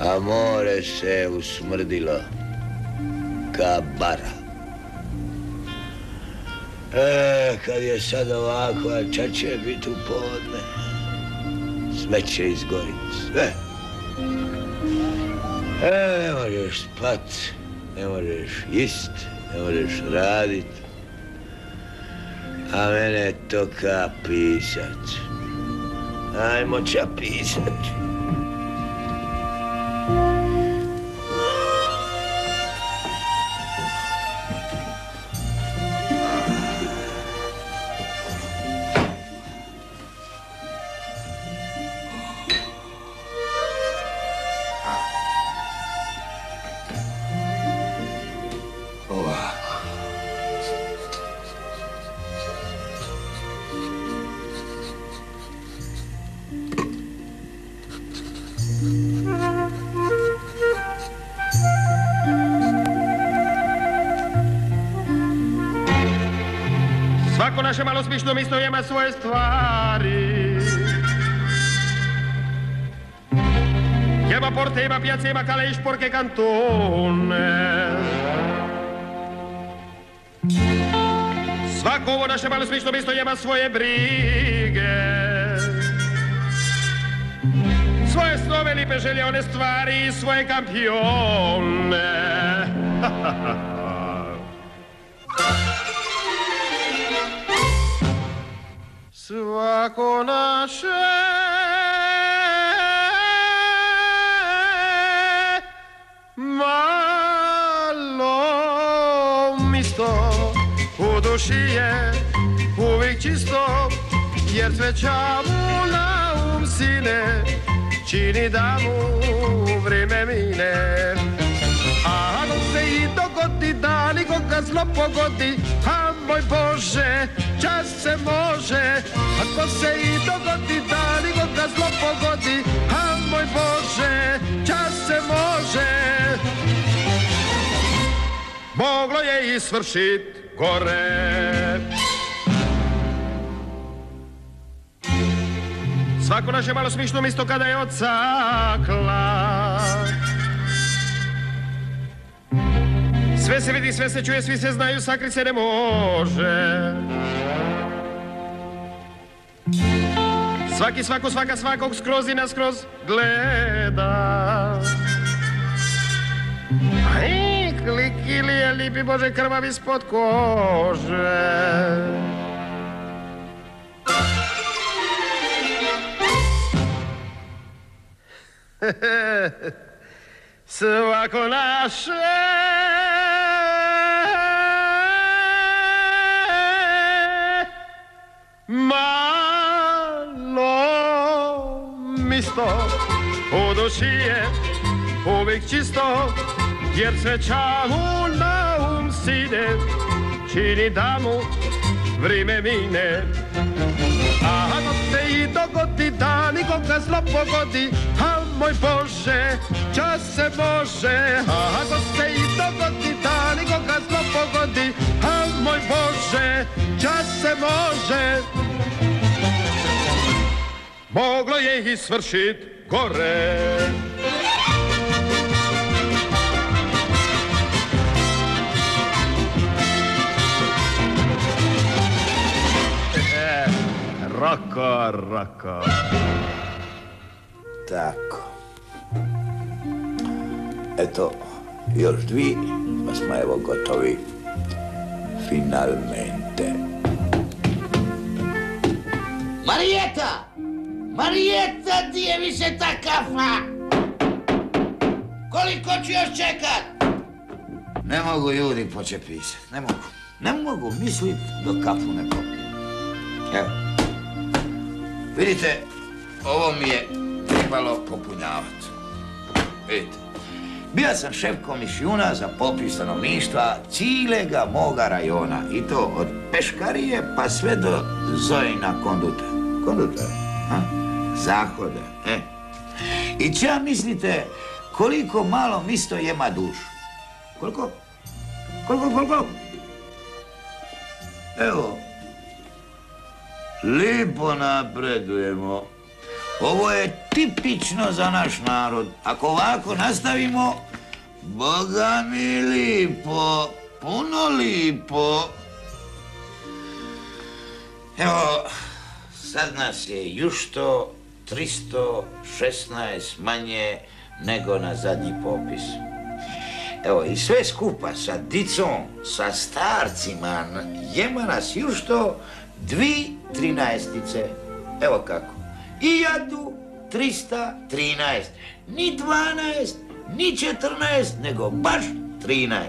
a more se usmrdilo ka bara. Kad je sad ovako, a ča će biti u podne? Sve će izgoriti, sve. Ne možeš spat, ne možeš ist, ne možeš radit. A mene toka pisat. Ajmo ča pisat. Svako naše malo smišno misto ima svoje stvari. Ima porte, ima piazze, ima cale i sporche cantone. Svako ovo naše malo smišno misto ima svoje brige. Svoje snove, lipe želje, one stvari i svoje kampione. Svako naše malo misto u duši je uvijek čisto, jer sveća mu na sine čini da mu vrijeme mine. A ako se i dogodi da nikoga zlo pogodi, a moj Bože, čas se može. Ako se i dogodi da nikoga zlo pogodi, a moj Bože, čas se može. Moglo je i svršit gore. Svako naše malo smišno misto kada je odsakla. Sve se vidi, sve se čuje, svi se znaju, sakrit se ne može. Svaki, svako, svaka, svakog skroz i naskroz gleda. Aj, kliki li je lipi Bože krvav ispod kože. Svako naše malo misto u duši je uvijek čisto, jer sveća mu na sine čini da mu vrijeme mine. A ako se i dogodi da nikoga zlo pogodi, a moj Bože, čas se može. A ako se i dogodi da nikoga zlo pogodi, a moj Bože, čas se može. Moglo je i svršit gore. Roko, roko. Tako. Eto, još dvi, pa smo evo gotovi. Finalmente. Marijeta! Marijeta, di je više ta kafa? Koliko ću još čekat? Ne mogu ljudi početi pisat, ne mogu. Ne mogu mislit dok kafu ne popijem. Evo. Vidite, ovo mi je trebalo popunjavati. Vidite, bio sam šef komisijuna za popis stanovništva cijelega moga rajona. I to od Peškarije pa sve do Zojina konduta. Konduta, zahoda, I ča mislite koliko malo misto ima dušu? Koliko? Koliko? Evo. Lipo napredujemo. Ovo je tipično za naš narod. Ako ovako nastavimo, Boga mi lipo, puno lipo. Evo, sad nas je jušto 316 manje nego na zadnji popis. Evo, i sve skupa sa dicom, sa starcima, jema nas jušto 2 13-ice. Evo kako. I jadu 313. Ni 12, ni 14, nego baš 13.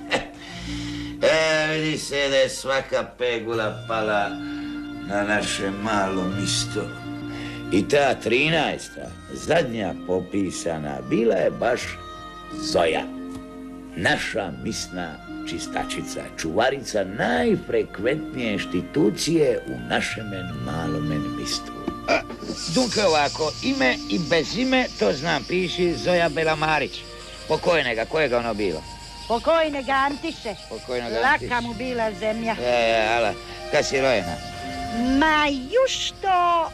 Vidi se da je svaka pegula pala na naše malo misto. I ta 13. zadnja popisana bila je baš Zoja. Naša misna čistačica, čuvarica najfrekventnije institucije u našem malome mistu. Dunke ovako, ime i bez ime, to znam, piši Zoja Belamarić. Pokojnega, kojega ono bilo? Pokojnega Antiše. Pokojnega Antiše. Laka mu bila zemlja. Ala, kad si rojena? Ma jušto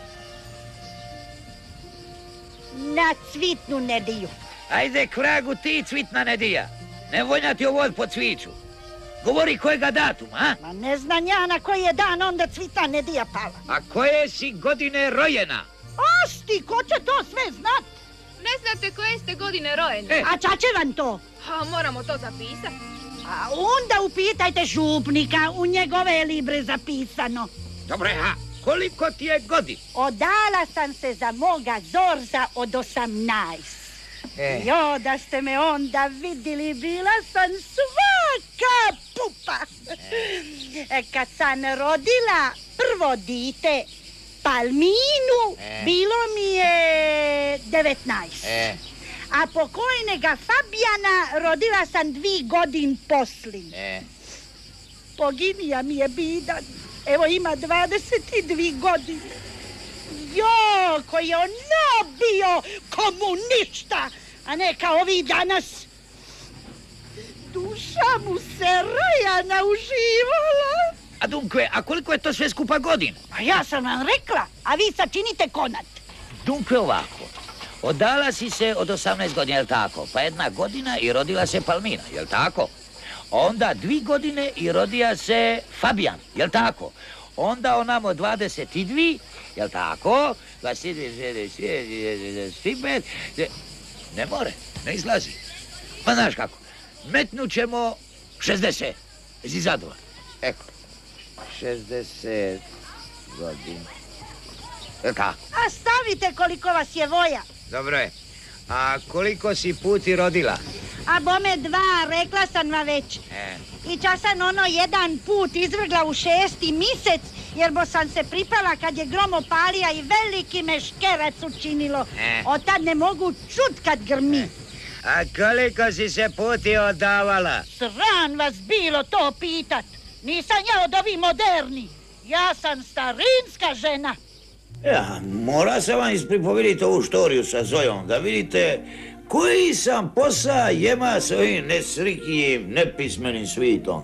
na Cvitnu nediju. Ajde, kvragu ti, Cvitna nedija. Ne vonjati ovod po cviću. Govori kojega datuma, a? Ma ne znam ja na koji je dan onda Cvitna nedija pala. A koje si godine rojena? Osti, ko će to sve znat? Ne znate koje ste godine rojeni? A ča će vam to? A moramo to zapisati. A onda upitajte župnika, u njegove libre zapisano. Dobre, a koliko ti je godin? Odala sam se za moga Zorza od 18. Jo, da ste me onda vidjeli, bila sam svaka pupa. Kad sam rodila prvo dite, Palminu, bilo mi je 19. A pokojnega Fabijana rodila sam 2 godine poslije. Poginija mi je bidan. Evo ima 22 godine. Jo, koji je ono bio komunista, a ne kao ovi danas. Duša mu se rajana uživala. A Dunkve, a koliko je to sve skupa godina? A ja sam vam rekla, a vi sad činite konat. Dunkve ovako, odala si se od 18 godina, jel tako? Pa 1 godina i rodila se Palmina, jel tako? Onda 2 godine i rodija se Fabijan, jel tako? Onda onamo 22, jel tako? 25, ne more, ne izlazi. Pa znaš kako, metnut ćemo 60, jesi zadovoljan? Eko, 60 godina, jel tako? A stavite koliko vas je voja. Dobro je, a koliko si puti rodila? A bome 2, rekla sam vam već. I čas sam ono 1 put izvrgla u 6. mjesec, jer bo sam se pripala kad je grom opalija i veliki me škerac učinilo. Od tad ne mogu čut kad grmi. A koliko si se puti odavala? Sran vas bilo to pitat. Nisam ja od ovih moderni. Ja sam starinska žena. Ja, mora sam vam ispripovediti ovu štoriju sa Zojom, da vidite koji sam posa jema s ovim nesrikijim, nepismenim svitom.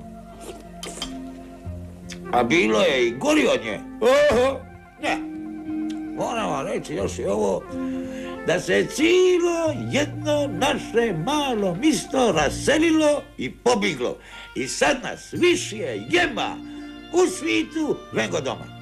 A bilo je i gori od nje. Oho, ne. Moram vam reći još i ovo, da se cijelo jedno naše malo misto raselilo i pobiglo. I sad nas više jema u svitu nego doma.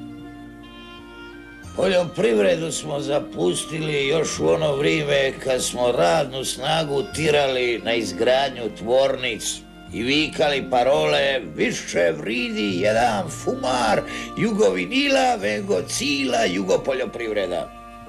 Poljoprivredu smo zapustili još u ono vrijeme kad smo radnu snagu tirali na izgradnju tvornic i vikali parole više vridi jedan fumar jugovinila nego cila jugopoljoprivreda.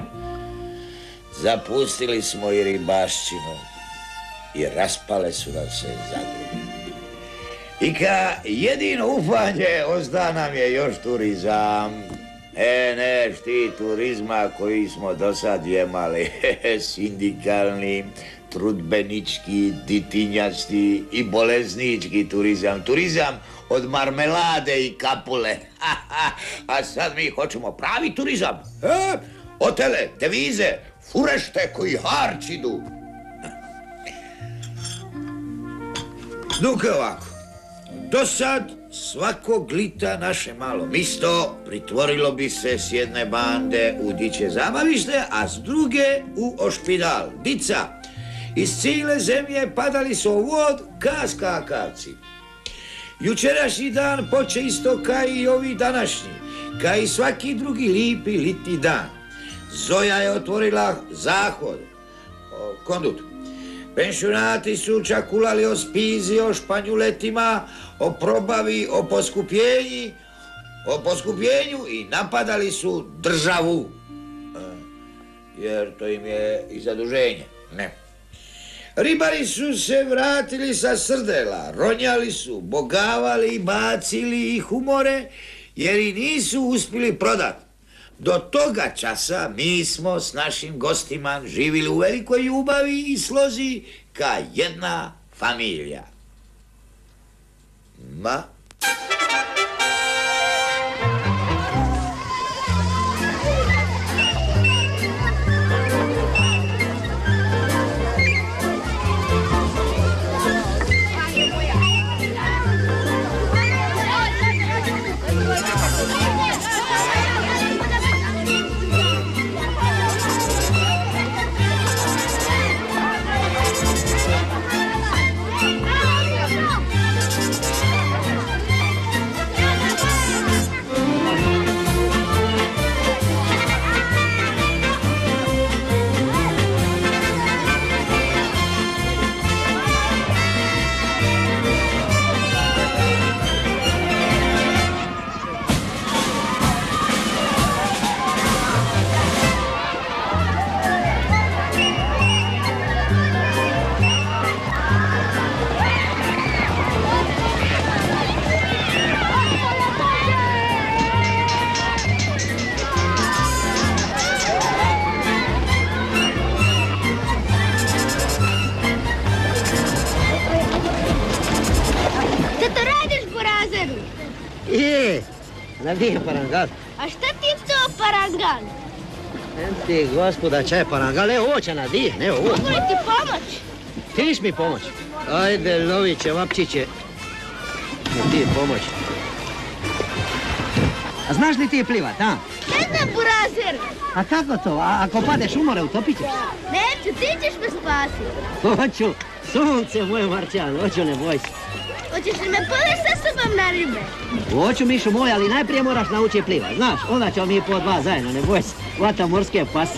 Zapustili smo i ribašćinu i raspale su nam se zadruge. I ka jedino ufanje osta nam je još turizam. Neš ti turizma koji smo do sad jemali, sindikalni, trudbenički, ditinjački i boleznički turizam. Turizam od marmelade i kapule. A sad mi hoćemo pravi turizam. Hotele, devize, furešte koji harčidu. Dok je ovako, do sad svakog lita naše malo misto pritvorilo bi se s jedne bande u diće zabavište, a s druge u ošpidal. Dica, iz cijele zemlje padali su u vod ka skakavci. Jučerašnji dan poče isto kao i ovi današnji, kao i svaki drugi lipi litni dan. Zoja je otvorila zahod, kondut. Pensionati su čakulali o spizi, o španjuletima, o probavi, o poskupljenju i napadali su državu. Jer to im je i zaduženje. Ne. Ribari su se vratili sa srdela, ronjali su, bogavali i bacili ih u more, jer i nisu uspjeli prodati. Do toga časa mi smo s našim gostima živjeli u velikoj ljubavi i slozi ka jedna familija. Ma? Nadije parangal. A šta ti je to parangal? Ti, gospoda, čaj parangal, evo ovo će nadije, evo ovo. Mogu li ti pomoć? Ti ćeš mi pomoć. Ajde, loviće, vapčiće. Ne ti pomoć. A znaš li ti plivat, a? Ne znam, burazer. A kako to? A ako padeš u more, utopit ćeš? Neću, ti ćeš me spasiti. Hoću. Sunce moje, Marčan, hoću, ne boj se. Hoćeš li me povesti sa sobom na ribe? Hoću, Mišu moj, ali najprije moraš naučiti plivat, znaš, onda ćemo mi po dva zajedno, ne boj se, hvata morske pase.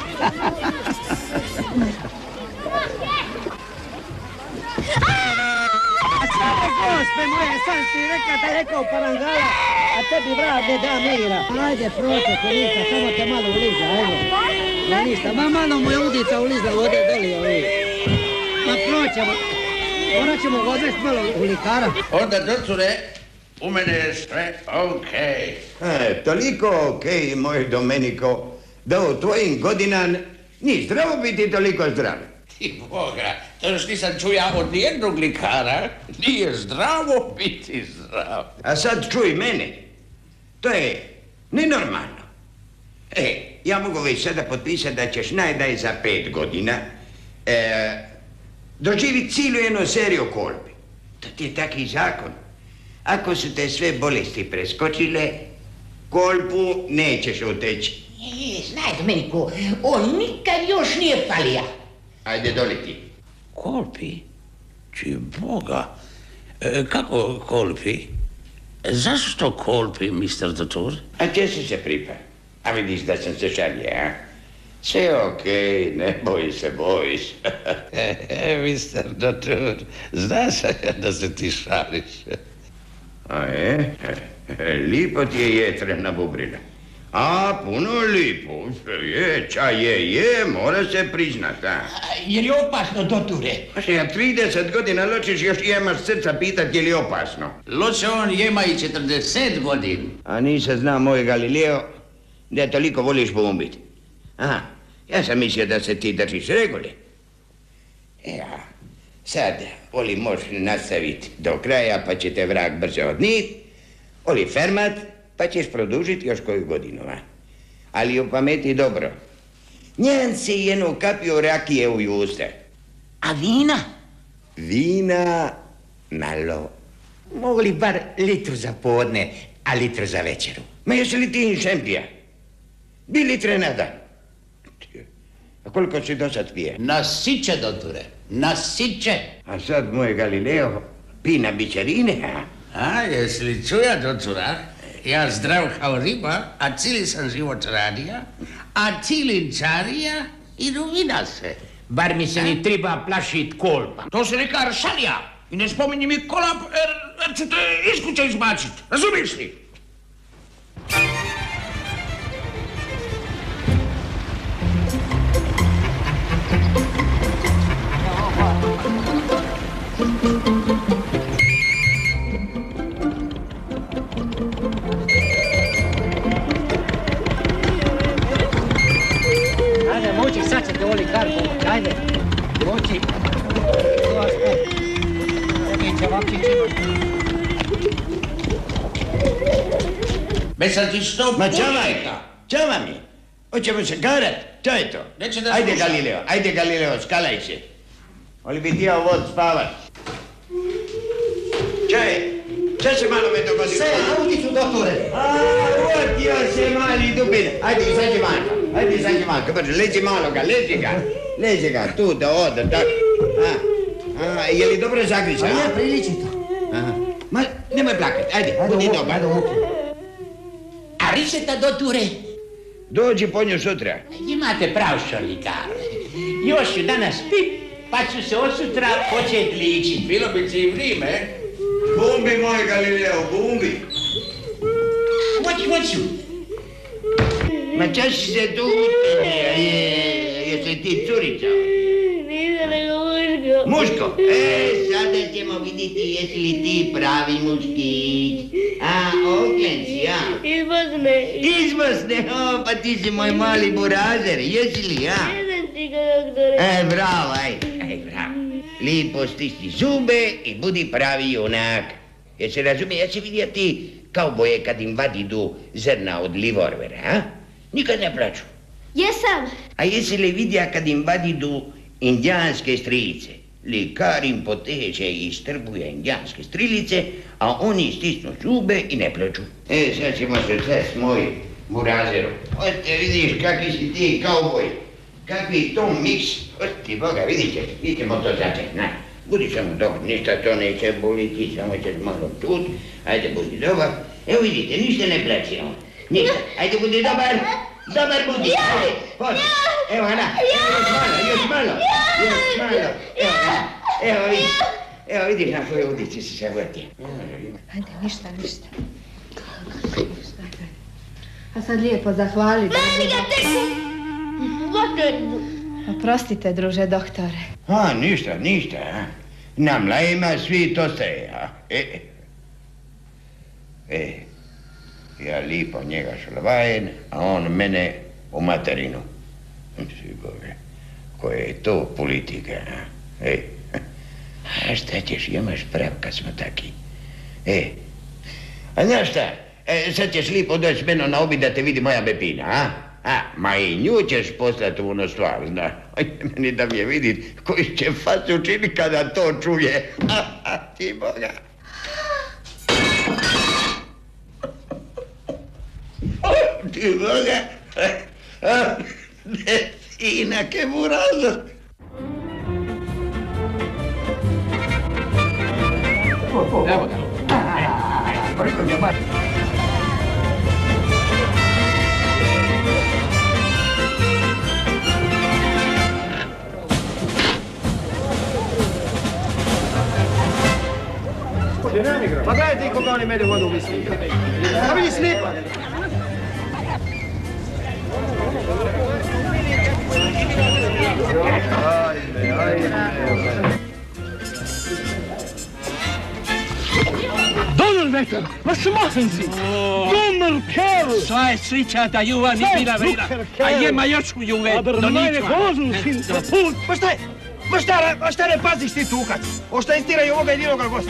Gospe moje, sam ti rekao parangala, a tebi vrat ne da mira. Ajde, proće, ko ništa, samo te malo uliza, ajde. Ma ništa, malo mu je udica ulizla vode doli, ovi. Ma proćemo. Morat ćemo ga odvesti malo u likara. Onda, docure, u mene je sve okej. Toliko okej, moj Domeniko, da u tvojim godinama nije zdravo biti toliko zdrav. Ti Boga, to još nisam čuja od nijednog likara. Nije zdravo biti zdrav. A sad čuj mene. To je nenormalno. Ja mogu već sada potpisati da ćeš najdaj za 5 godina doživjeti cijelu jednu seriju kolbi. To ti je taki zakon. Ako su te sve bolesti preskočile, kolbu nećeš oteći. Znaj, Domeniku, on nikad još nije falija. Ajde, doli ti. Kolpi? Či Boga. Kako kolpi? Zašto kolpi, mister doktor? A gdje si se pripao? A vidiš da sam se šalio, a? Sve okej, ne boj se, bojiš. Mister doktor, zna se da se ti šališ. A lipo ti je jetrena bubrina. A, puno lipo. Mora se priznat, a? Je li opasno, doktore? Pa ja 30 godina ločiš, još imaš srca pitat je li opasno. Loče on jema i 40 godin. A nisam zna, moj Galileo, da toliko voliš poumbiti. Aha, ja sam mislio da se ti držiš regule. Ja, sad, oli možeš nastaviti do kraja, pa će te vrag brže odnit, oli fermat, pa ćeš produžiti još koju godinu, a? Ali upameti dobro. Njen si jednu kapiju rakije u usta. A vina? Vina malo Mogu li bar litru za podne, a litru za večeru? Ma jesi li ti šempija? 2 litre na dan. A koliko si do sad pije? Nasiće, doktore, nasiće. A sad, moj Galileo, pina bićarine, a? A, jesi li čuja, docura? Ja zdrav kao riba, a cili sam život radija, a ti linčarija i duvina se. Bar mi se ni treba plašit kolba. To se neka aršanija. I ne spominji mi kolap, jer ću te iz kuće izbacit. Razumiš li? Ajde, moći, sad će te voli kar pomoć, ajde. Moći. Besam ti što Ma puljajka. čava mi. Hoćemo se garat, čo je to? Neće da Ajde slušam. Galileo, skalaj se. Oli bi ti vod spavat. Čo je? Čo se malo me dogodi? Sve, na ulicu, doktore. Otio se mali dubin. Ajde, izađi malko, brže, leži ga, tu da ode, tako. Je li dobro zagriša? A ja, priliči to. Ma, nemoj plakat, ajde, budi dobar. A rišeta, doture? Dođi po nju sutra. Imate prav, šolikar. Još ću danas pip, pa ću se od sutra počet ličit. Bilo bi ti i vrime. Bumbi, moj Galileo, bumbi. Hoću. Ma češ se tu utene, jesi ti curica? Nisam nego muško. Muško? Sada ćemo vidjeti jesi li ti pravi muškić. Ogljen si, Iz Bosne, pa ti si moj mali burazer, jesi li, Jesam ti ga, doktore. Bravo, bravo. Lipo stisni zube i budi pravi junak. Jer se razumije, ja se vidio ti kauboje kad im vadidu zrna od livorvera, a? Nikad ne plaču. Jesam. A jesi li vidja kad im vadidu indijanske strilice? Likar im poteže i strbuje indijanske strilice, a oni stisnu zube i ne plaču. Sad ćemo se sest, moj burazeru. Ote, vidiš kakvi si ti kauboj. Kakvi to miks. Ote, Boga, vidit ćemo to začet, na. Budi samo dobar, ništa to neće boliti, samo ćeš malo čut. Ajde, budi dobar. Evo vidite, ništa ne plaći on. Ništa. Ajde, budi dobar. Dobar budi. Ajde, hođi. Evo, Ana. Još malo. Evo, vidiš na svoje udici se se vrti. Ajde, ništa. A sad lijepo zahvali. Meni ga tek potvrdu. Oprostite, druže doktore. Ništa, a? Na mlajima svi to staje, a? Ja lipo njega šlvajen, a on mene u materinu. Bože, koja je to politika, a? A šta ćeš, imaš prav kad smo taki. A znaš šta, sad ćeš lipo doći s menom na obid da te vidi moja Bepina, a? Ma i nju ćeš poslati u ono stvar, zna. Meni da mi je vidit koji će fac učiniti kada to čuje. Ti Boga. Ti Boga. Bepina, che burazo. Evo ga. Ma dajte i koga oni mene vodu u misli. Pa vidi slipa. Donnerwetter, was machen Sie? Donnerkerl! Zwei svičata juva ni bila vera, a jema još u juve do Meine ničva. Hosen sind kaputt! Pa šta ne paziš ti tukac? Ošta istiraju ovoga jedinoga gosta.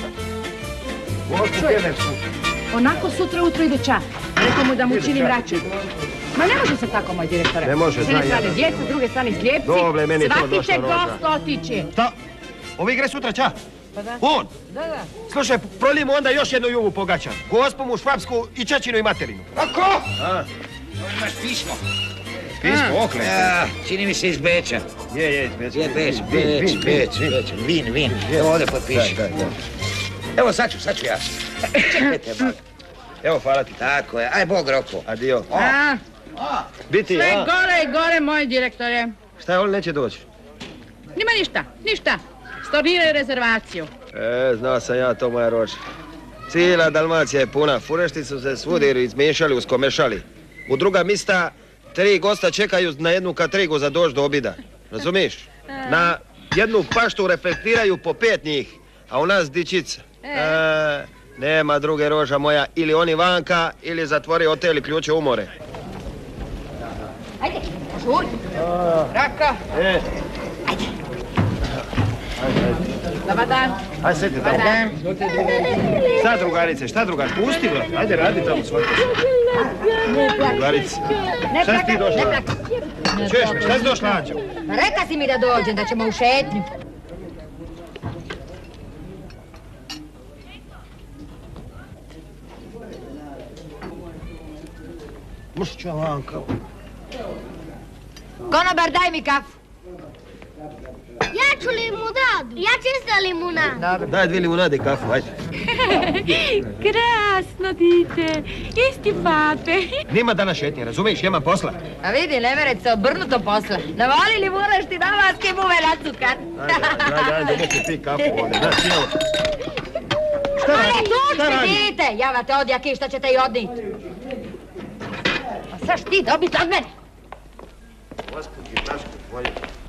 Onako sutra ujutro ide čak. Rekao mu da mu činim račun. Ma ne može se tako, moj direktore. Ne može, S jedne znam ja. strane djeca, s druge strane slijepci. Dobre, meni je to Svaki došlo, će Roža. gost otići. Šta? Ovi igre sutra ča? Pa da. On? Da. Slušaj, prolijemo onda još jednu jugu pogačan. Gospu mu švapsku i čačinu i materinu. Kako? Imaš pismo. Pismo, okle. Čini mi se iz Beča. Je, iz Beča. Je Beč. Vin. Evo ovdje potpiši. Evo, sad ću ja. Čekajte malo. Evo, hvala ti. Tako je. Aj, Bog Roko. Adio. Biti, Sve gore i gore, moj direktore. Šta je, on neće doći? Nima ništa. Storniraju rezervaciju. Znao sam ja to, moja rođa. Cijela Dalmacija je puna. Furešti su se svudiri izmiješali, uskomešali. U druga mista 3 gosta čekaju na jednu katrigu za doći do obida. Razumiješ? Na jednu paštu reflektiraju po 5 njih, a u nas dičica. Nema druge, roža moja. Ili oni vanka, ili zatvori hotel i ključe umore. Ajde, žuj. Rako. Ajde. Dobar dan. Ajde, sedite tamo. Šta drugarice, Pusti ga. Ajde, radi tamo svoj posao. Drugarice. Šta si ti došla? Čuješ me, šta si došla, Anđo? Reka si mi da dođem, da ćemo u šetnju. Mušća vanka. Konobar, daj mi kafu. Ja ću limunadu. Ja ću isto limunadu. Daj 2 limunade i kafu, ajde. Krasno, dite. Isti pape. Nima danas šetnje, razumiješ, imam posla. A vidi, Lemerec se obrnuto posla. Navali li moraš ti na vas ke buve nacukat? Ajde, neće ti kafu ovdje, znaš ti ovo. Šta radi? Dite, javate odjaki, šta ćete i odnit. A saš ti dobit od mene? Gospodi, tašku tvoju.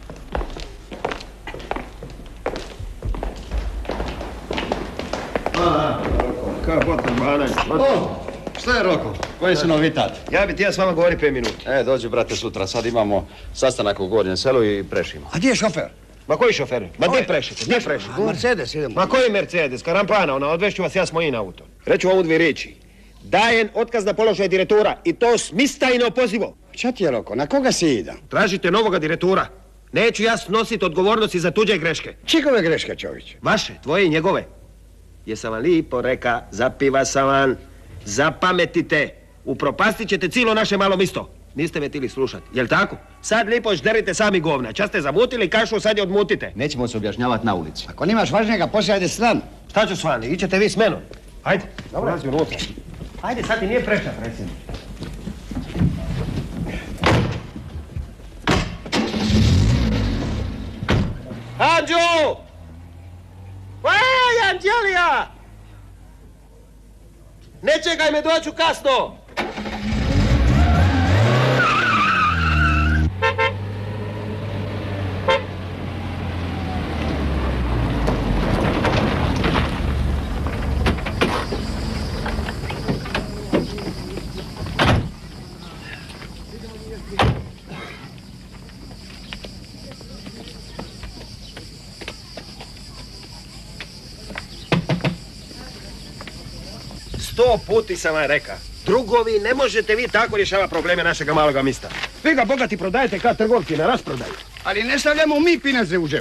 Kao botan banaj. Šta je, Roko? Koji su novitat? Ja bi ti s vama govori 5 minuta. Dođi, brate, sutra. Sad imamo sastanak u Gornjem selu i prešimo. A gdje je šofer? Ma koji šofer? Ma gdje prešite? Mercedes idemo. Ma koji Mercedes? Karampana, odvešću vas ja s mojim autom. Reću vam u 2 riječi. Dajem otkaz na položaj direktora i to smistajno pozivo. Šta ti je, Roko? Na koga si ida? Tražite novoga direktora. Neću ja snositi odgovornosti za tuđe greške. Čigove greške, čovječ? Vaše, tvoje i njegove. Jesam vam lipo reka, zapiva sam vam, zapametite, upropastit ćete cijelo naše malo misto. Niste me tili slušati, jel tako? Sad lipo žderite sami govna, čas ste zamutili kašu, sad je odmutite. Nećemo se objašnjavati na ulici. Ako nimaš važnjega posla, ajde s nama. Šta ću s vami, ićete vi s menom. Ajde, ulazi unutra. Ajde, sad ti nije prešta, predsjednik. Anđo! Ej, Anđelija! Ne čekaj me, doću kasno! Sto puti sam vam reka. Drugovi, ne možete vi tako rješavati probleme našega maloga mista. Vi ga bogati prodajete kao trgovci na rasprodaju. Ali ne stavljamo mi pinaze u džep.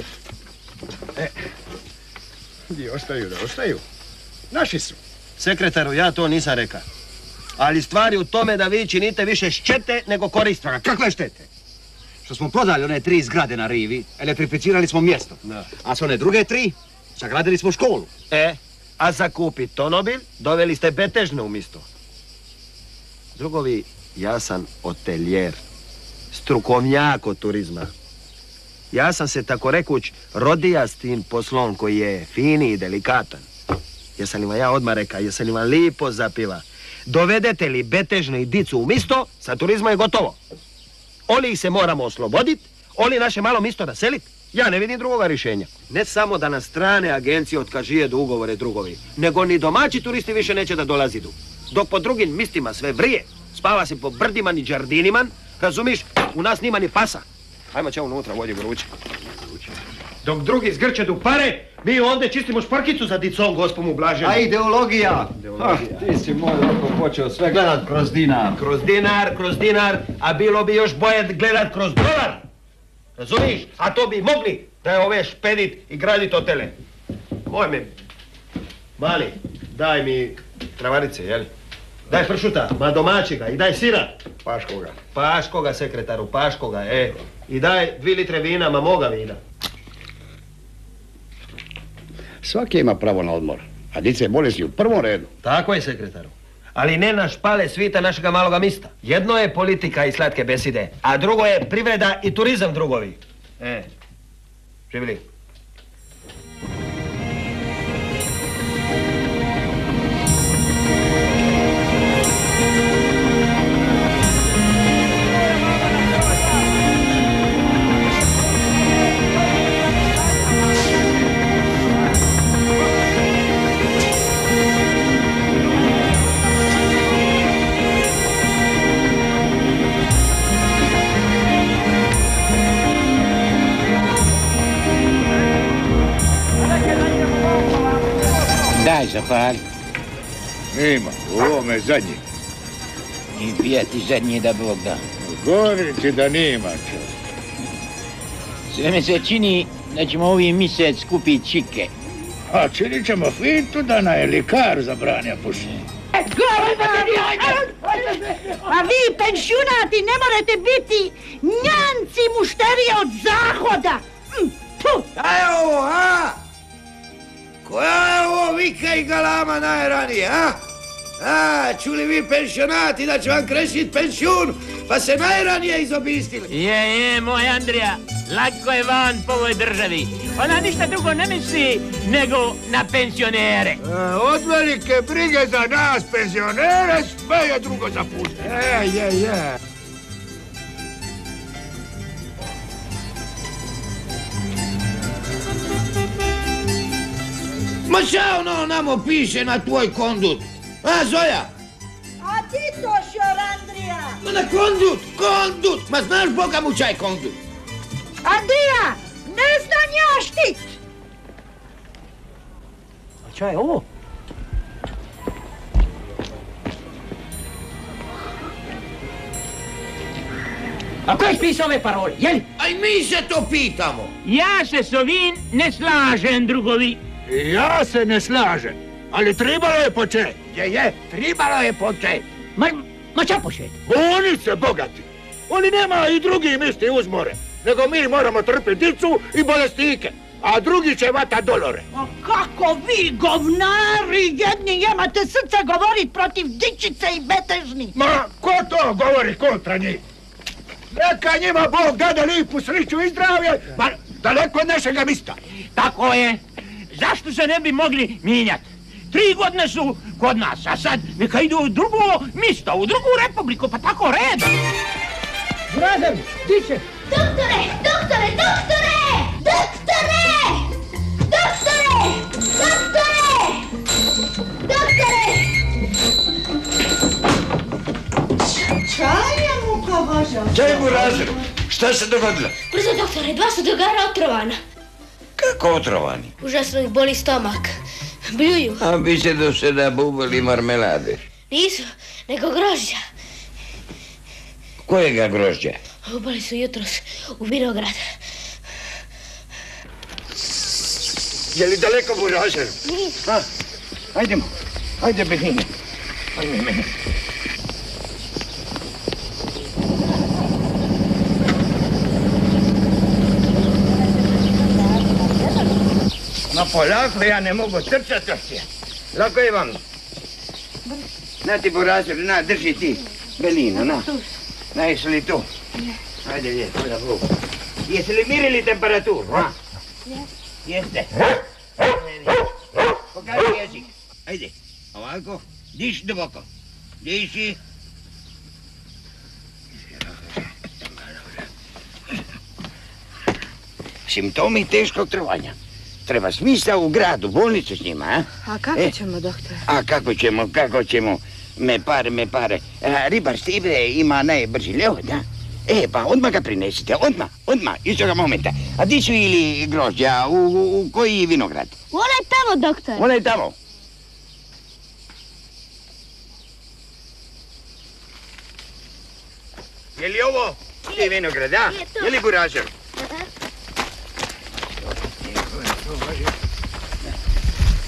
Gdje ostaju? Naši su. Sekretaru, ja to nisam reka. Ali stvari u tome da vi činite više štete nego koristva. Kakve štete? Što smo prodali one 3 zgrade na rivi, elektrificirali smo mjesto. Da. A s one druge 3, sagradili smo školu. A za kupit tonobil doveli ste betežne u misto. Drugovi, ja sam hoteljer, strukovnjak od turizma. Ja sam se tako rekuć rodija s tim poslom koji je fini i delikatan. Jesam li vam ja odmah reka, jesam li vam lipo zapiva. Dovedete li betežne i dicu u misto, sa turizma je gotovo. Oli ih se moramo osloboditi, oli naše malo misto naseliti. Ja ne vidim drugoga rješenja. Ne samo da na strane agencije otkažije do ugovore drugovi, nego ni domaći turisti više neće da dolazidu. Dok po drugim mistima sve vrije, spava se po brdima ni džardinima, razumiš, u nas nima ni pasa. Ajmo će unutra, vodi vruće. Dok drugi zgrčedu pare, mi ovdje čistimo šparkicu za dicom, gospom ublaženo. A ideologija? Ti si moj Roko počeo sve gledat kroz dinar. Kroz dinar, a bilo bi još bolje gledat kroz dolar. Razumiš? A to bi mogli da je ove špedit i gradit hotele. Moj mi. Mali, daj mi travarice, jel? Daj pršuta, ma domaćega, i daj sira. Paškoga. Paškoga, sekretaru, paškoga, I daj 2 litre vina, ma moga vina. Svaki ima pravo na odmor, a dice je bolesti u prvom redu. Tako je, sekretaru. Ali ne na špale svita našega maloga mista. Jedno je politika i slatke beside, a drugo je privreda i turizam, drugovi. Živjeli. Daj, zapali. Nima, ovo je zadnji. I pijati zadnji da Bog da. Govorim ti da nima, čovjek. Sve mi se čini da ćemo ovi mjesec kupiti čike. A činit ćemo fintu da na likar zabranja pušenje. A vi, pensionati, ne morate biti njanci mušterije od zahoda. Šta je ovo, a? Koja je ovo vika i galama najranije, a? Čuli vi pensionati da će vam krešit pensiun, pa se najranije izobistili. Je, moj Andrija, lako je van po ovoj državi. Ona ništa drugo ne misli nego na pensionere. Od velike brige za nas pensionere, sve je drugo zapušteno. Je. Ma šta ono namo piše na tvoj kondut? A, Zoja? A ti to, šor Andrija? Ma na kondut! Ma znaš Boga mu čaj kondut? Andrija, ne zna njaštit! A čaj je ovo? A ko je pisao ove parole, jeli? A i mi se to pitamo. Ja se s ovim ne slažem, drugovi. Ja se ne slažem, ali trebalo je počet. Trebalo je počet. Ma ča počet? Oni se bogati. Oni nema i drugi misli uzmore, nego mi moramo trpiti dicu i bolestike, a drugi će vata dolore. A kako vi, govnari, jedni imate srce govorit protiv dičice i betežni? Ma, ko to govori kontra njih? Neka njima Bog dade lipu sreću i zdravlje, pa daleko od našega mista. Tako je. Zašto se ne bi mogli mijenjati? 3 godine su kod nas, a sad neka idu u drugo misto, u drugu republiku, pa tako red. Burazer, ti će? Doktore! Čaja muka vaša. Čaj Burazer, šta se dogodilo? Brzo, doktore, 2 su drugara otrovana. Kako otrovani? Užasno ih boli stomak. Bljuju. A vi se do sada bubali marmelade. Nisu, nego grožđa. Kojega grožđa? Ubali su jutros u vinograd. Je li daleko Burazer? Ajdemo, ajde Behine. Ajde meni. Na polako ja ne mogu trčati osje. Lako je vam. Na ti Burazer, na, drži ti. Belina, na. Na, jesi li tu? Ajde, je, hvala Bogu. Jesi li mirili temperaturu, a? Jeste. Pokaži jezik. Ajde, ovako. Diši duboko. Diši. Simptomi teškog trvanja. Treba smisla u gradu, bolnicu s njima, a? A kako ćemo, doktore? A kako ćemo? Me pare. Ribar Stibre ima najbrži ljod, a? Pa odmah ga prinesite, odmah, istoga momenta. A di su ili grožđa, u koji vinograd? Onaj tamo, doktore. Onaj tamo. Je li ovo ti vinograd, a? Je li Burazer?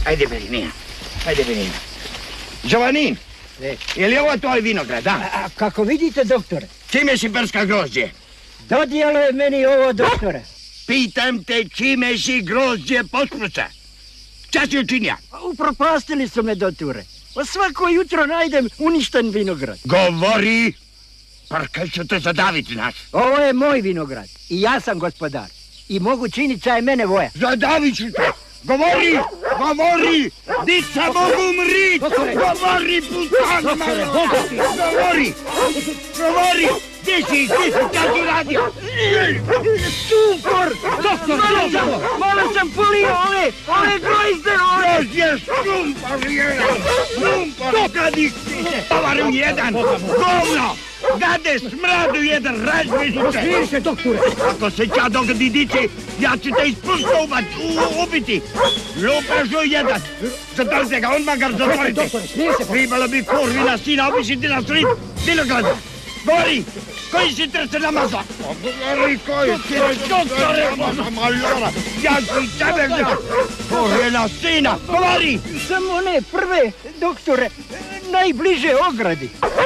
Ajde, Belina. Ajde, Belina. Giovannin, je li ovo tvoj vinograd, da? A kako vidite, doktore? Čime si prska grožđe? Dodijelo meni ovo, doktore. Pitam te čime si grožđe pospruca. Šta si učinja? Upropastili su me, doktore. Svako jutro najdem uništen vinograd. Govori! Parkaj će te zadaviti, znaš. Ovo je moj vinograd i ja sam gospodar. I mogu činiti čaj mene voja. Zadavit ću te! Govori! Govori! Dica mogu umrit! Govori, putano malo! Govori! Govori! Gdje si? Šta si radio? Stupor! Doktor, malo sam polio ove grojzde, Grožđe, šumpar jedan! Šumpar, gadiš ti! Tovaru jedan! Govno! Gade smradu jedan, razmišljite! Smiri se, doktore! Ako se ča dogodi dici, ja ću te iz prsta ubiti! Lupežu jedan! Zatvorite ga, odmah ga zatvorite! Doktore, smiri se! Tribalo bi kurvina sina obišiti na srid vinograda! Govori! Koji si te se namazao? Govori koji si te doktore! Malora! Ja ću tebe gledati! Kurvina sina! Govori! Samo one prve, doktore, najbliže ogradi.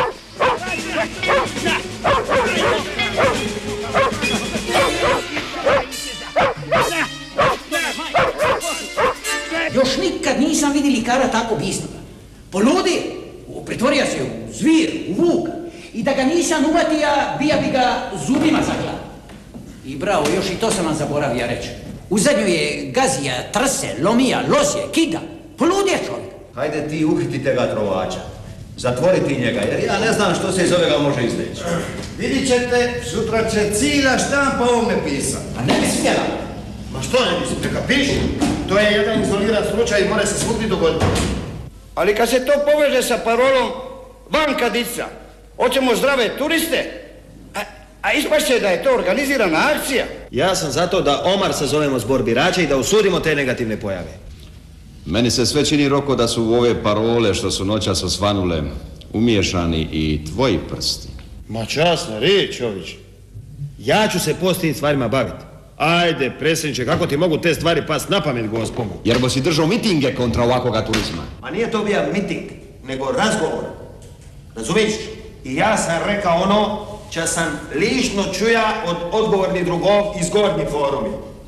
Još nikad nisam vidjeli kara tako bisnoga. Poludi, pretvorio se u zvir, u vuka. I da ga nisam uvatija, bija bi ga zubima zaklao. I bravo, još i to sam vam zaboravio reći. U zadnju je gazija, trse, lomija, lozje, kida. Poludi je čovjek. Hajde ti uhitite ga trovača. Zatvoriti njega, jer ja ne znam što se iz ovega može izleći. Vidit ćete, sutra će cijela štampa ovome pisati. A ne bi smjela. Ma što ne bi smjela? Piši. To je jedan izoliran slučaj i mora se svugdje dogoditi. Ali kad se to poveže sa parolom vanka dica, hoćemo zdrave turiste, a ispašće da je to organizirana akcija. Ja sam zato da Omar sazovemo zbor birača i da osudimo te negativne pojave. Meni se sve čini, Roko, da su u ove parole što su noćas osvanule umiješani i tvoji prsti. Ma časna riječ, Ović. Ja ću se posljednim stvarima baviti. Ajde, predsjedniče, kako ti mogu te stvari past na pamet, gospodu? Jer bo si držao mitinge kontra ovakvoga turizma. Ma nije to bio miting, nego razgovor. Razumiješ? I ja sam rekao ono če sam lično čuja od odgovornih drugov iz gornjih forumi.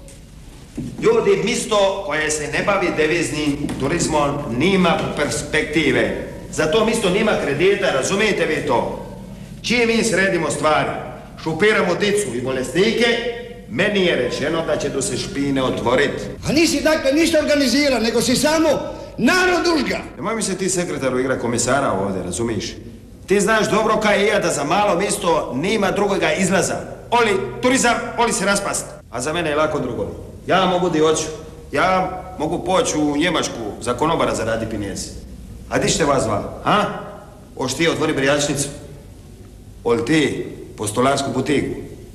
Ljudi, misto koje se ne bavi deviznim turizmom, nima perspektive. Za to misto nima kredita, razumijete vi to? Čim mi sredimo stvari, šupiramo dicu i bolesnike, meni je rečeno da će do se špine otvoriti. A nisi dakle ništa organiziran, nego si samo narod užga. Nemoj mi se ti sekretaru igra komisara ovdje, razumiješ? Ti znaš dobro kaj je da za malo misto nima drugoga izlaza. Oli turizam, oli se raspast. A za mene je lako drugo. Ja mogu di hoću. Ja mogu poći u Njemačku za konobara zaradi pinjezi. A di ćete vas dva, a? Oš ti otvori brijačnicu? Ol ti postolarsku butiku?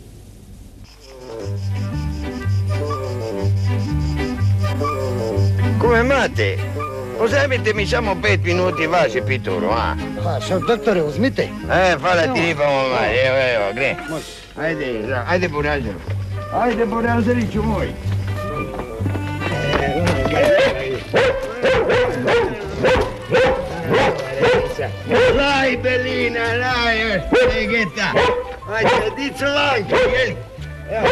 Come mate? Pozajmite mi samo 5 minuti vaše pituru, a? Pa, šef doktore, uzmite. Hvala ti lijepo, momad, evo, gre. Ajde, burazer. Ajde, burazeriću moj. Laj, Belina, laj, Egeta. Ajde, dico, laj, jeli? Evo,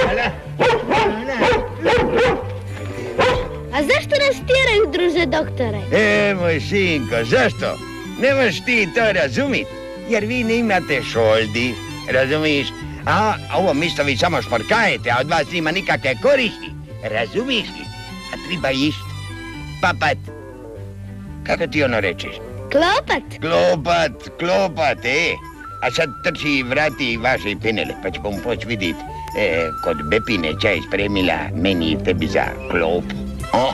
A zašto nas tjeraju, druže doktore? Moj sinko, zašto? Nemaš ti to razumit, jer vi ne imate šoldi, razumiš? A ovo misto vi samo šporkajete, a od vas nima nikakve koristi, razumiš li? A treba išt, papat. Kako ti ono rečeš? Klopat. Klopat, A sad trči vrati vaše penele, pa ćemo poći vidit. Kod Bepine čaj spremila meni i tebi za klop. O?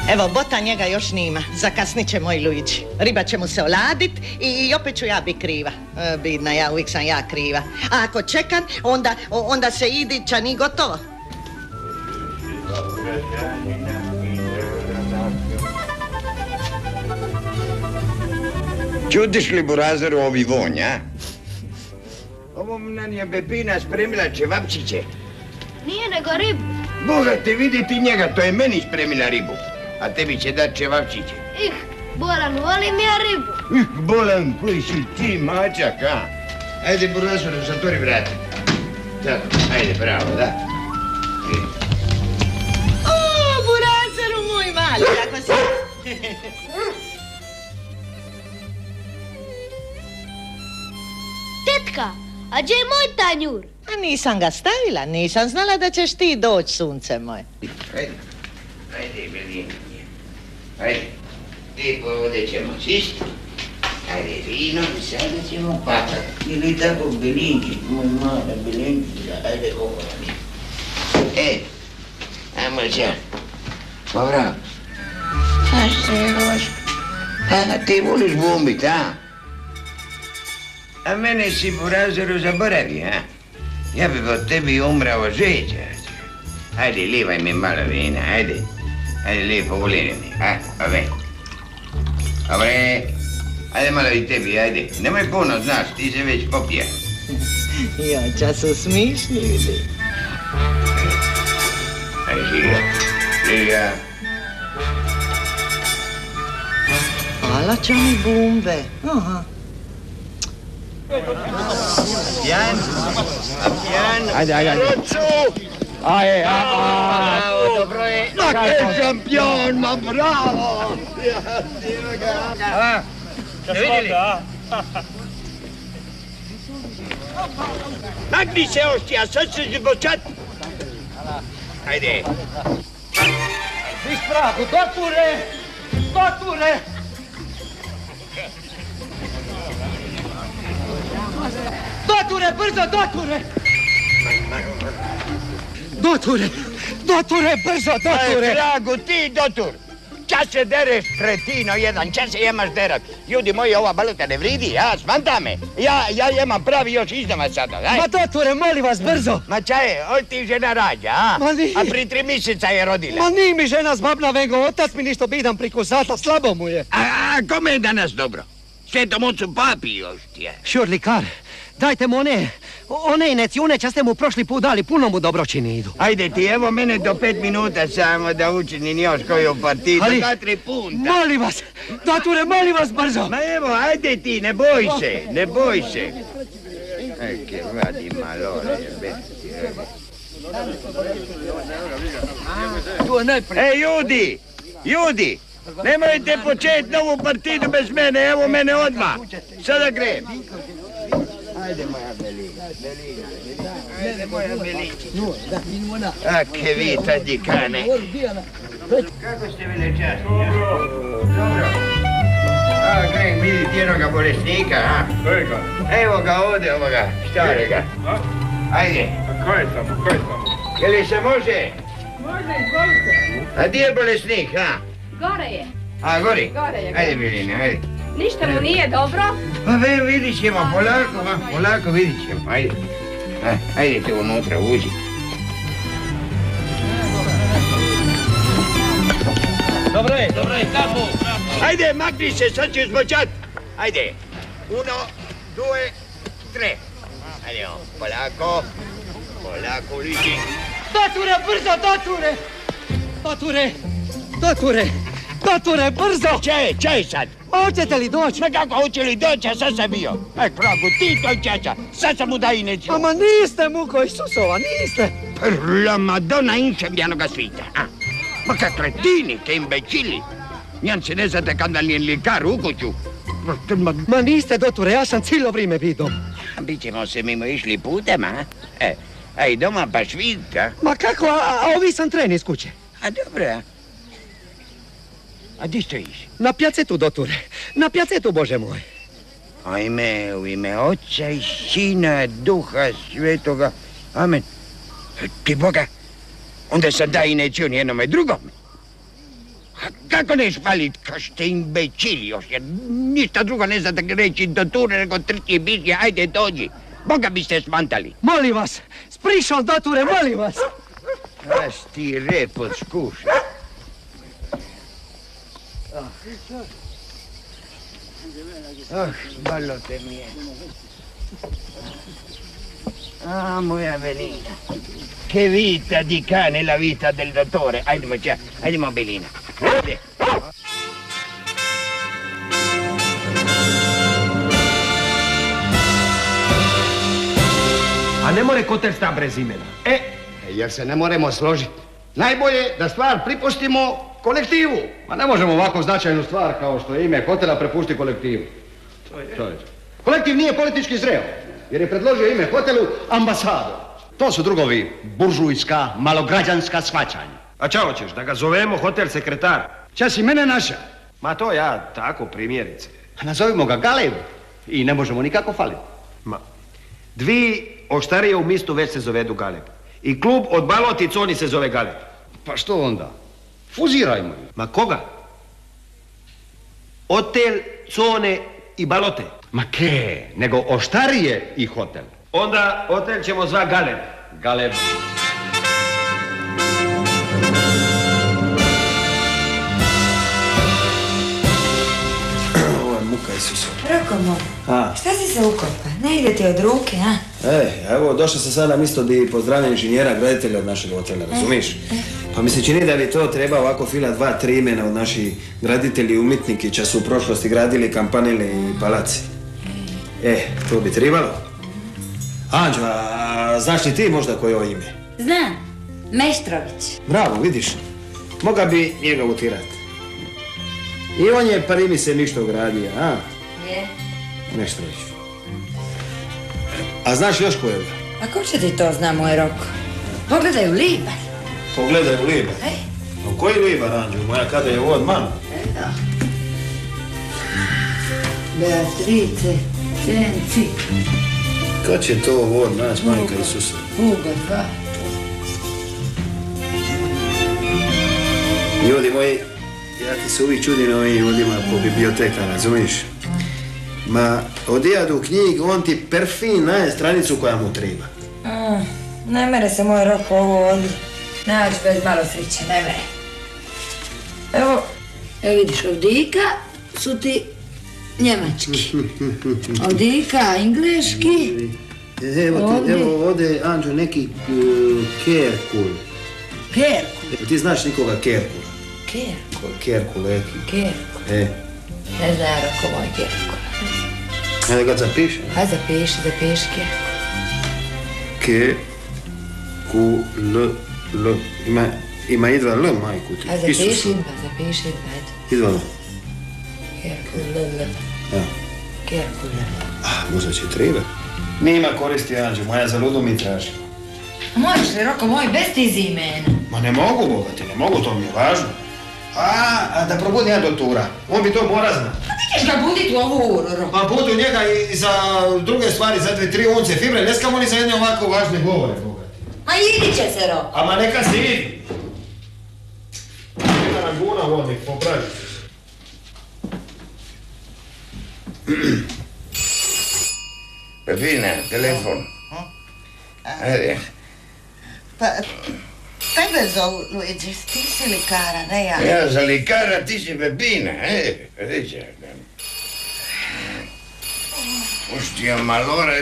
Evo, Bota njega još nima. Zakasnit će moj Luigi. Riba će mu se oladit i opet ću ja bit kriva. Bidna ja, uvijek sam ja kriva. A ako čekam, onda se idi, čani gotovo. Čutiš li, Burazeru, ovi vonj, a? Ovo nam je Pepina spremila čevapčiće. Nije nego ribu. Boga te, vidi ti njega, to je meni spremila ribu. A tebi će dat čevapčiće. Bolan, volim ja ribu. Bolan, koji si ti, mačak, a? Ajde, Burazeru, zatvori vrata. Tako, ajde, bravo, da. O, Burazeru, moj mali, kako si... Tetka, a gdje je moj tanjur? A nisam ga stavila, nisam znala da ćeš ti doći, sunce moje. Ajde, Belinje. Ajde, lijepo ovdje ćemo sist. Ajde, vino i sada ćemo patati. Ili tako, Belinčić, moj mala Belinčića, ajde, ovo mi. Ajmo sad. Pa bravo. A se još? A ti voliš bombit, a? A mene si, Burazeru, zaboravi, a? Ja bi od tebi umrao žeđa. Ajde, livaj mi malo vina, ajde. Ajde, lijepo uliri mi, ove. Dobre. Ajde malo i tebi, ajde. Nemoj puno, znaš, ti se već popija. Joća su smišni, vidi. Ajde, žiga. Hvala će mi bumbe. Aha. Pjan? Ajde. Rocu! Bravo, dobro je. Che šampion, ma bravo! Ste vidjeli? Nagni se, ostija, sad se zbočat. Ajde. Viš pragu, doture! Doture! Doture, brzo, doture! Doture, brzo, doture! Pragu, ti dotur! Čas se dereš, kretino jedan, čas se jemaš derat. Ljudi moji, ova baluta ne vridi, smanta me. Ja jemam pravi još iznova sada, daj. Ma doture, molim vas, brzo! Ma čaje, od ti žena rađa, a? Ma nije. A pri 3 mjeseca je rodila. Ma nije mi žena zbabna, vengo, otac mi ništo bidan priko sata, slabo mu je. A kome je danas dobro? Svetom ocu papi još ti je. Šurlikar, dajte mu one ineciune, ča ste mu prošli put dali, puno mu dobročini idu. Ajde ti, evo mene do 5 minuta samo da učinim još koju partidu, Ali, 2-3 punta. Molim vas, doture, molim vas, brzo. Ma evo, ajde ti, ne boj se. Che vadi malore, Ljudi, nemojte početi novu partidu bez mene, evo mene odmah. Sada grem. Ajde moja Belina. A che vita di cane. Kako ste velečasti? Dobro. Grem, vidite jednoga bolesnika, a? Kojega? Evo ga ovdje, ovoga, starega. Ajde. Ko je tamo? Je li se može? Može, izvolite. A gdje je bolesnik, a? Gore je. A, gori? Gore je. Ajde, Bilina, ajde. Ništa mu nije dobro. Pa vidit ćemo, polako vidit ćemo, ajde. Ajde tu unutra, uđi. Dobro je, kapu. Ajde, makni se, sad ću zbočat. Ajde. 1, 2, 3. Ajde, polako, Luigi. Doture, brzo, doture, brzo. Čaj sad. Hoćete li doći? Ma kako hoće li doći, a sad sam bio. Pragu, ti toj čača, sad sam mu daj ineciju. Ama niste muko Isusova, niste. La Madonna incendianoga svita, a? Ma che cretini, che imbecilli. Njan se ne znate kada li je likar u kuću. Ma niste, doture, ja sam cijelo vrijeme vidio. Bićemo se mimo išli putem, a? A i doma baš vidka. Ma kako, a ovi sam tren iz kuće. A dobro, a? A di stojiš? Na pjacetu, doture. Na pjacetu, Bože moj. Ajme, u ime Oca i Sina, Duha Svetoga. Amen. Ti Boga, onda sad daj ineciju jednome drugom. Kako neš falit, kao ste imbecili još, jer ništa drugo ne znate reći do ture nego trči bižje, ajde dođi. Boga biste smantali. Molim vas, sprišao do ture, molim vas. Aš ti repo skuša. Balote mi je. Moja Belina. Che vita di cane la vita del dottore. Andiamo Belina. Ajde. A ne more hotel sta bez imena. Jer se ne moremo složiti. Najbolje da stvar pripustimo kolektivu. Ma ne možemo ovako značajnu stvar kao što je ime hotela prepušti kolektivu. Kolektiv nije politički zreo, jer je predložio ime hotelu Ambasador. To su drugovi buržujska, malograđanska shvaćanja. A čao ćeš, da ga zovemo hotel sekretar? Čas si mene naša. Ma to ja tako primjerice. Nazovimo ga Galeb i ne možemo nikako faliti. Ma, dvi oštarije u mistu već se zovedu Galeb. I klub od Baloti Coni se zove Galeb. Pa što onda? Fuzirajmo. Ma koga? Hotel, Cone i Balote. Ma ke, nego oštarije i hotel. Onda hotel ćemo zva Galeb. Galeb. Ovo je muka Isusa. Roko moj, šta si se ukopa? Ne ide ti od ruke, a? Evo, došao sam sada na mjesto di pozdravljam inženjera, graditelja od našeg hotela, razumiš? Pa mi se čini da bi to treba ovako fila 2-3 imena od naših graditelji i umjetniki ča su u prošlosti gradili kampanile i palaci. To bi trebalo. Anđo, a znaš li ti možda koje je ovo ime? Znam, Meštrović. Bravo, vidiš. Moga bi njega utirat. I on je prvi se ništa ugradio, a? Je. Meštrović. A znaš još kojega? A ko će ti to zna, moj Roko? Pogledaj u libar. Pogledaj u libar? A koji libar, Anđo? Moja kada je vod mama? Da. Beatrice, Senci. Kad će to vod nas, majka Isusa? Hugo, dva. Ljudi moji, ja ti se uvijek čudim ovim ljudima po biblioteka, razumiješ? Ma, odijadu knjig, on ti perfin naje stranicu koja mu treba. Ne mere se moj Roko ovo ovdje naći bez malo sriće, ne mere. Evo vidiš, ovdika su ti njemački. Ovdika engleški. Evo ovdje, Anđo, neki Kerkul. Kerkul? Ti znaš nikoga Kerkul? Kerkul? Kerkul, Kerkul. Ne zna Roko moj Kerkul. Ajde ga zapiši. Ajde zapiši Kerkul. K-Ku-L-L. Ima i dva L, majku ti. Ajde zapiši, ajde. I dva L. Kerkul-L. Kerkul-L. Možda će treba. Nima koristi, Anđe, moja za ludu mi traži. Možeš li, Roko moj, bez ti imena? Ma ne mogu, bogati, ne mogu, to mi je važno. A da probudim ja doktora, on bi to mora znati. Pa ti ćeš ga budit u ovu uru, Roko. Pa budu njega i za druge stvari, za 2-3 unce fibre, ne skamo ni za jedne ovako važne govore, bogati. Ma idi će se, Roko. Ama neka se idi. Neka nam guna vodnik, popravi. Pepina, telefon. Ajde. Pa, tebe zovu, Luigi, ti si likara, ne ja. Ja za likara, ti si Pepina, reći. Ostia malore.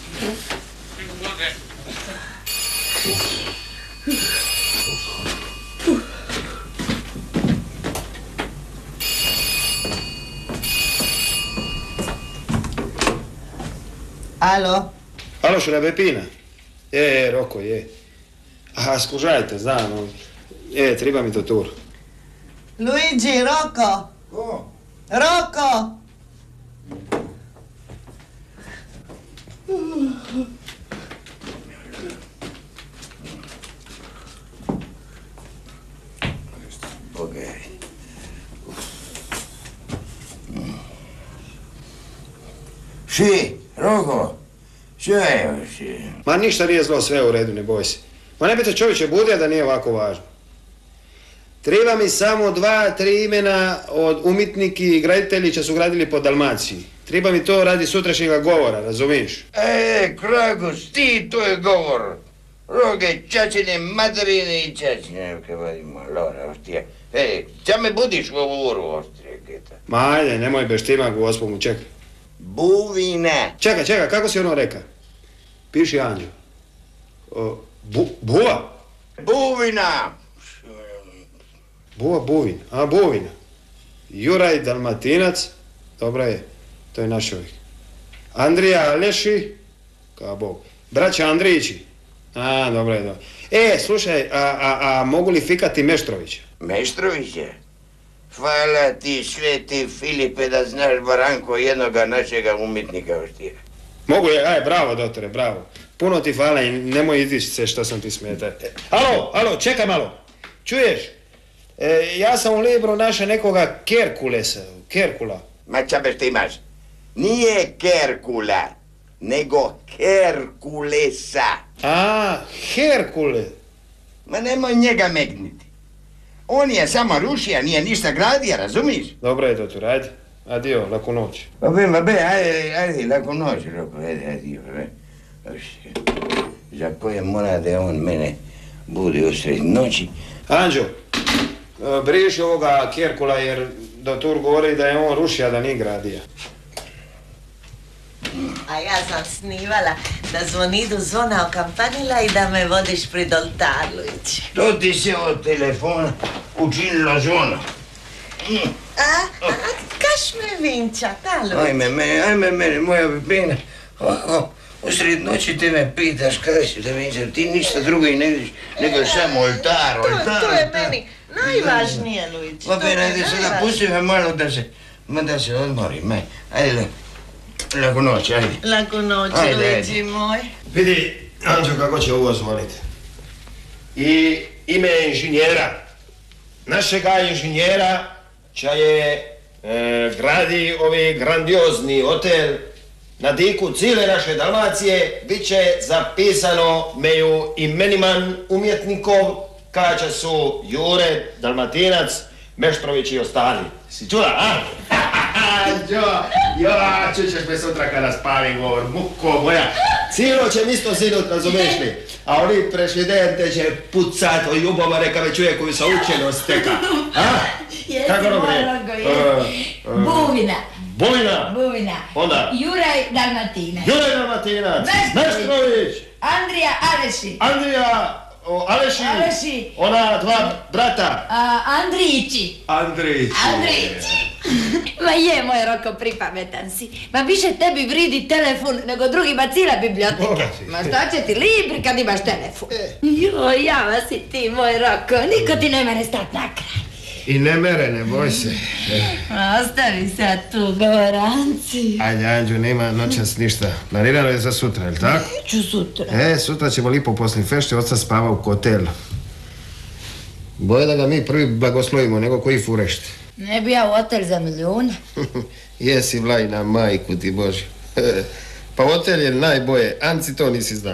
Alo? Alo, šura Pepina? Roko, je. Aha, skužajte, znam. Treba mi to tur. Luigi, Roko! Ko? Roko! Bogaj. Ši, Roko, što je još? Ma ništa nije zlo, sve u redu, ne boj se. Ma ne bi te čovječe budija da nije ovako važno. Treba mi samo 2-3 imena od umjetniki i graditelji će su gradili po Dalmaciji. Treba mi to radi sutrašnjega govora, razumiješ? Kragos, ti to je govor. Roge, čačine, materine i čačine, kevadimo, lora, ostija. Ča me budiš u ovu uru, ostije, geta? Ma ajde, nemoj beštima, gospodu, čekaj. Buvina. Čekaj, kako si ono reka? Piši Anđo. Buva? Buvina. Buvin. Buvina. Juraj Dalmatinac, dobra je, to je naš čovjek. Andrija Aleši, kao Bog. Braća Andrijići. Dobra je, dobra. Slušaj, a mogu li fikati Meštrovića? Meštrovića? Hvala ti, sveti Filipe, da znaš Baranko jednoga našega umjetnika oštija. Mogu je, bravo, doktore, bravo. Puno ti hvala i nemoj izići se što sam ti smeta. Alo, čekaj malo. Čuješ? Ja sam u Libru našao nekoga Kerkula. Ma čabeš ti imaš? Nije Kerkula, nego Herkulesa. Herkule. Ma nemoj njega megniti. On je samo rušija, nije ništa gradio, razumiš? Dobro je, doktore, ajde. Adio, laku noć. Ajde, laku noć, Roko, adio. Za koje mora da on mene budi u sred noći. Anđo, briši ovoga Kerkula jer doktor govori da je on rušija, da nije gradija. A ja sam snivala da zvonidu zvona okampanila i da me vodiš pred oltar, Luić. To ti se od telefona učinilo zvona. Kaš me vinča, ta, Luić? Ajme mene, moja bibina. Usred noći te me pitaš kada si da vinča, ti ništa drugo i ne vidiš, nego samo oltar. To je meni najvažnije, Luić. Ajde sada pusti me malo da se odmorim. Ajde, laku noć, ajde. Laku noć, Luići moj. Vidi, Anđo, kako će ovo zvoniti. I ime inženjera, našega inženjera, čaje gradi ovi grandiozni hotel na diku cijele naše Dalmacije, bit će zapisano među imeniman umjetnikov, kaća su Jure Dalmatinac, Meštrović i ostali. Si čula, a? Čućeš me sutra kada spavim, govor, muko moja. Cijelo će isto zinut, razumiješ li? A oni presidente će pucat o ljubomare kada čuje koju sa učenost teka. Jesi moj rogo, Buvina. Onda? Juraj Dalmatinac. Meštrović. Andrija Aleši. Aleši. Ona dva brata. Andrijići. Ma je, moj Roko, pripametan si. Ma više tebi vridi telefon nego drugima cijela biblioteka. Ma šta će ti Libri kad imaš telefon? Joj, java si ti, moj Roko, niko ti ne mere stat na kraj. I ne mere, ne boj se. Ostavi sad tu, govoranci. Ajde, Anđo, nema noćas ništa. Planirano je za sutra, je li tako? Neću sutra. Sutra ćemo lipo poslije fešte, oca spava u hotelu. Boje da ga mi prvi blagoslovimo, nego koji furešte. Ne bi ja u hotel za milijune. Jesi, Vlajna, majku ti Boži. Pa hotel je najboje, Anci to nisi znao.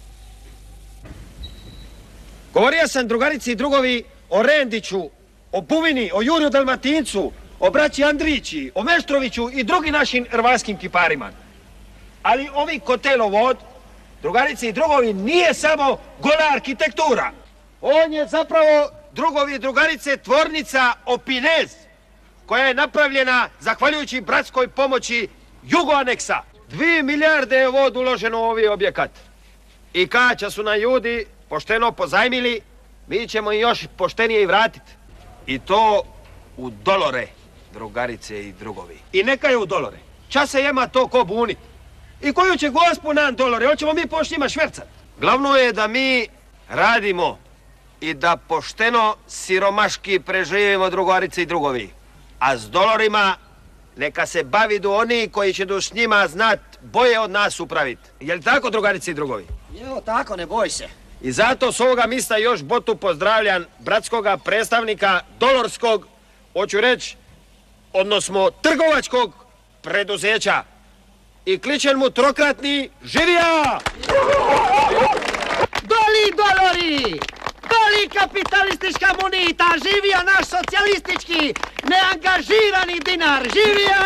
Govorio sam, drugarici i drugovi, o Rendiću, o Buvini, o Juriju Dalmatincu, o braći Andrijići, o Meštroviću i drugim našim hrvatskim kiparima. Ali ovi hotelovod, drugarici i drugovi, nije samo gola arhitektura. On je zapravo, drugovi i drugarice, tvornica Opinez, koja je napravljena zahvaljujući bratskoj pomoći Jugoaneksa. 2 milijarde je vod uloženo u ovi objekat. I kaća su nam ljudi pošteno pozajmili, mi ćemo još poštenije i vratiti. I to u dolore, drugarice i drugovi. I neka je u dolore. Čas se jema to ko bunit. I koju će gospu nam dolore, hoćemo mi pošti njima švercat. Glavno je da mi radimo i da pošteno siromaški preživimo, drugarice i drugovi. A s dolorima neka se bavidu oni koji će s njima znat boje od nas upraviti. Je li tako, drugarice i drugovi? Jo, tako, ne boj se. I zato s ovoga mista još botu pozdravljam bratskoga predstavnika dolorskog, hoću reći, odnosno trgovačkog preduzeća. I kličem mu trokratni živija! Doli dolori! Doli kapitalistička munita, živio naš socijalistički neangažirani dinar, živio!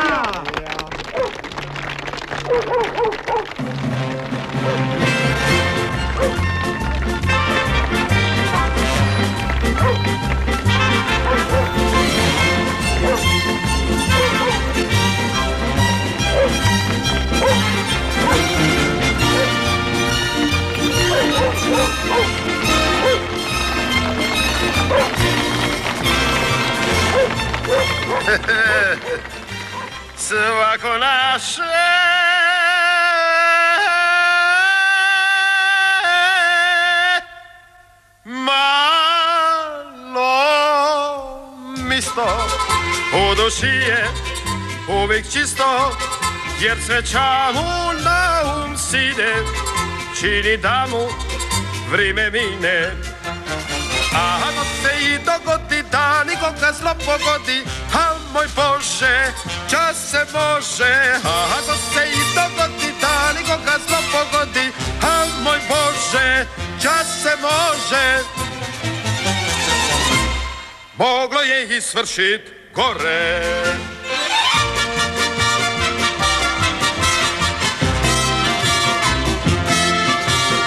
Svako naše malo misto u duši je uvijek čisto, jer sreća mu na um side, čini da mu vrime mine. A ako se i dogodi da nikoga zlo pogodi, a moj Bože, čas se može. A ako se i dogodi da nikoga zlo pogodi, a moj Bože, čas se može. Moglo je i svršit gore.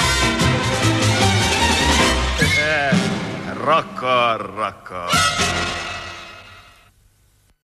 Roko, roko.